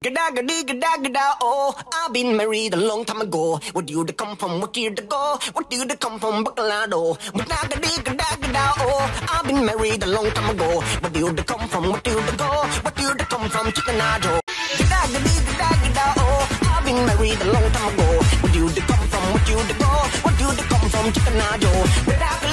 Gada gada gada gada oh, I've been married a long time ago. Where do you come from? What year to go? What do you come from? Bacalado. Gada gada gada gada oh, I've been married a long time ago. Where do you come from? What do you go? What do you come from? Chickenado. Gada gada gada gada oh, I've been married a long time ago. Where do you come from? What do you go? What do you come from? Chickenado.